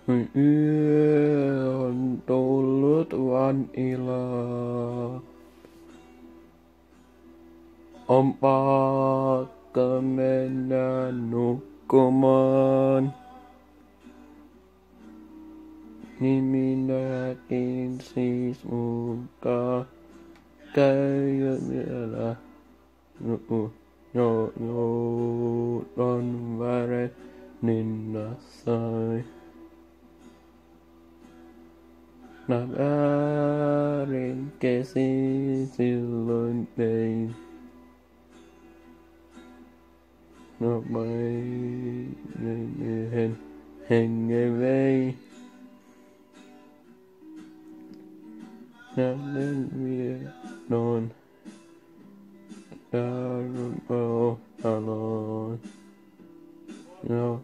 Yö on tullut vaan ilaa. On pakko mennä nukkumaan. Niin minäkin siis mukaan käyn vielä. On väre ninnassai. Mä väärin kesi silloin tein. No vain yhden hengen vei. Näiden vienon taloon. Ja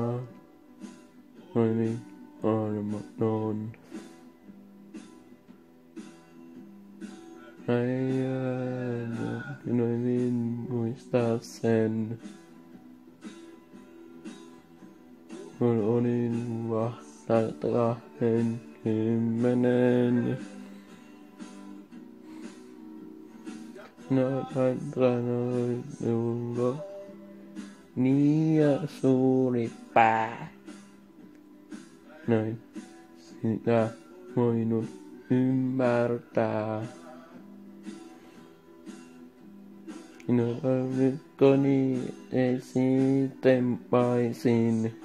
niin armoton. Noin muistaa sen. Kun olin vasta 20. Sanoin minulla niin ja suuri pää. Näin sitä voinut ymmärtää. Koni esitempaisin.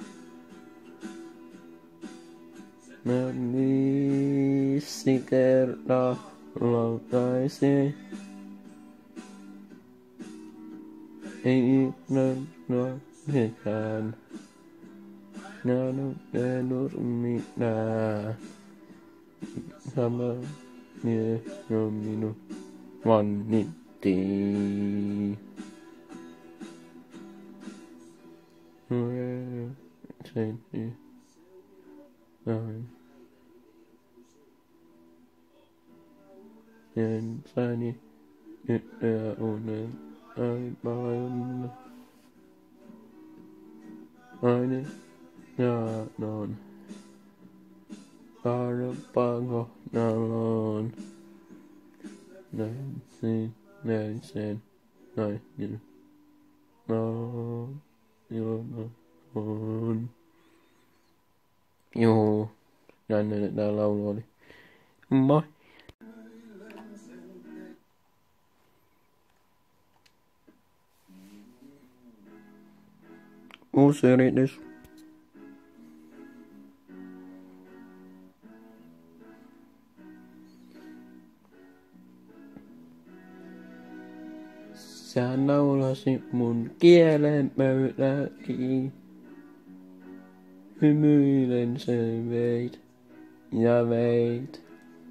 Mä viisi kertaa lautaisin. Ei mitään. Nähnyt mitään. Sama mies on minun vannitti. Sen näin. Jensani nyt ja unen aivan. Aine ja non. Karpako nalon. Näin sen. Näin niin. No. Joo. On. Joo. Jännä tää laulu oli. Moi. Uusi yritys. Sä naulasit mun kielen pöydäkiin. Hymyilen sen veit ja veit.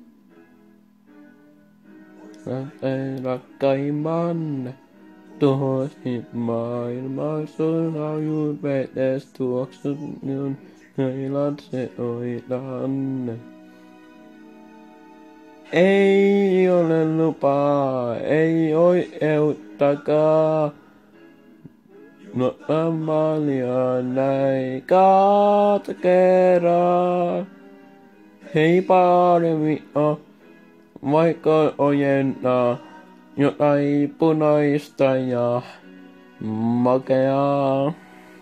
Rakkaimman tuhosi maailmaa sun hajut vetes tuoksut minun heilat se oitanne. Ei ole lupaa, ei oikeuttakaan. No amalia näin katkeraa. Hei paremmin vaikka ojentaa jotain punaista ja makeaa.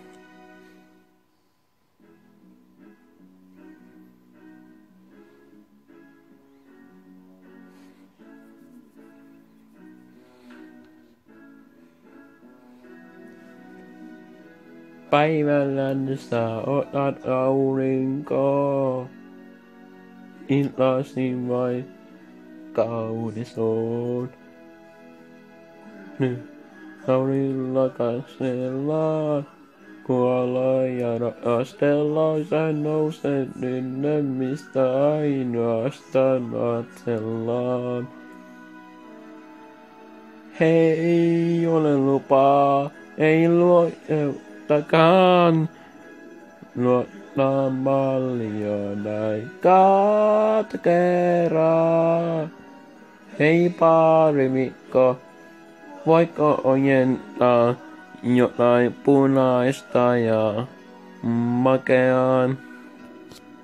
Päivällä sä otat aurinkoa. Illaisin vain kaunis on. Nyt taudilla katsellaan. Kuolla ja rakastellaan. Sä nouset nyt mistä ainoastaan katsellaan. Hei ole lupaa, ei luottakaan. Luottaa mallia näin katkeraa. Hei paremikko, voiko ojentaa jotain punaista ja makeaa?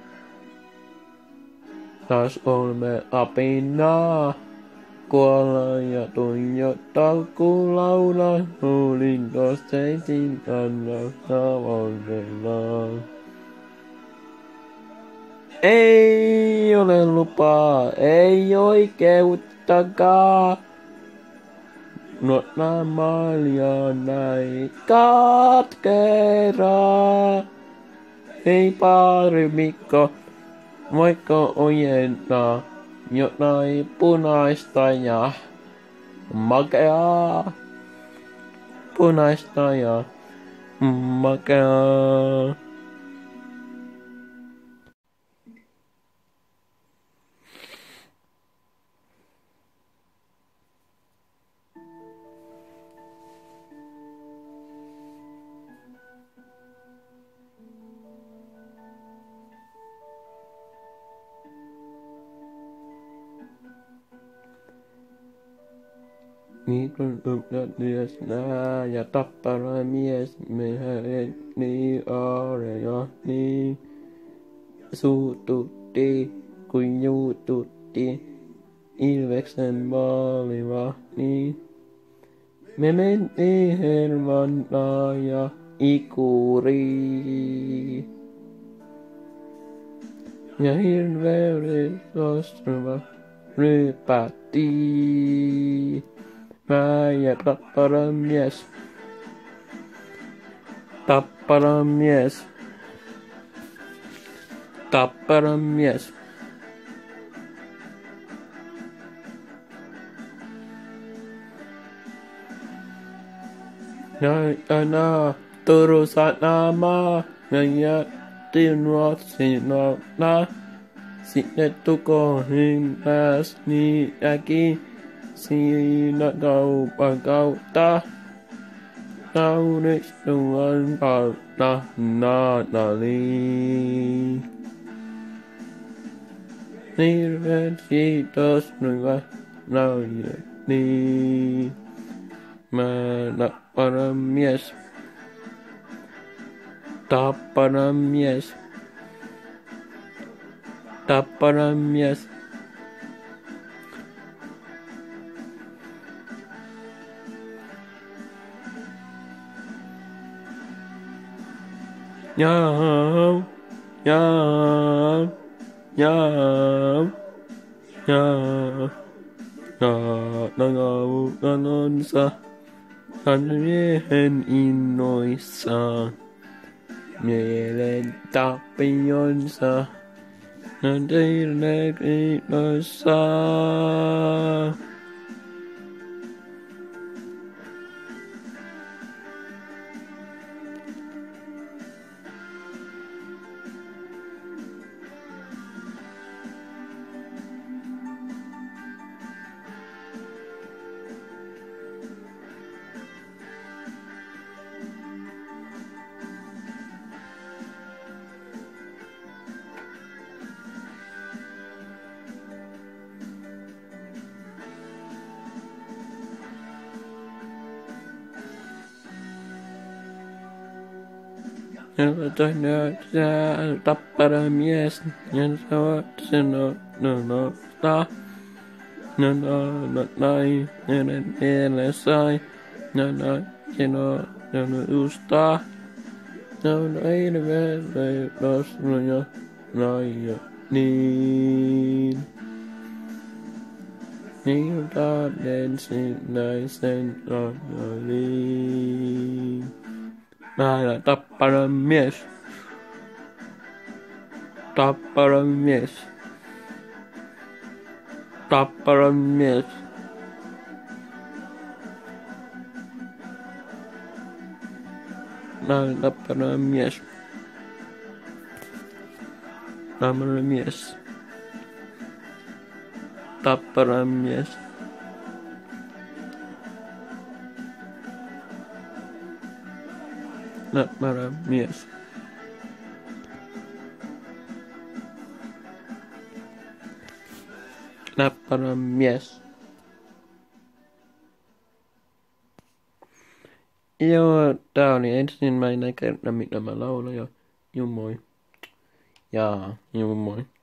taas olemme apinaa. Kuolla ja tuijottaa kun laulaa, luulin kosteitin kannasta valtellaan. Ei ole lupaa, ei oikeuttakaan. Nuotna maalia näin katkeraa. Ei pari Mikko, voiko ojentaa jotain punaista ja makeaa? Punaista ja makeaa. Niin kun mies nää ja tappara mies, mehän niin aareja niin suututti kuin juututti Ilveksen maalivahtiin. Me mentiin Hermannaa ja Ikuriin. Ja hirveän rostava rypättiin. Mä ja tappara mies. Tappara mies. Tappara mies. Ja aina Turussa namaa. Ja jättiin Ruotsinolta. Sinne tukoihin pääs niin äkin. Siinä kaupan kautta. Nauristuvan kautta Nataliin. Hirveän kiitos nuva naujeliin. Mä tappara mies. Tappara mies. Tappara mies. Jaa, jaa, jaa, jaa, kanonsa, miehen innoissaan, mielen tappionsa, teille kiitossaan. Tappara mies, ja sanoo, näin, näin, sai, näin, ustaa, ei vielä lasnoja, näin, niin. Niin taden sinäisen Nataliin. Mä tappara mies. Tappara mies. Tappara mies. Mä tappara mies. Tappara mies. Tappara mies. Tappara mies. Tappara mies. Joo, tää oli ensimmäinen kerta, mitä mä laulan jo. Juu moi. Juu moi.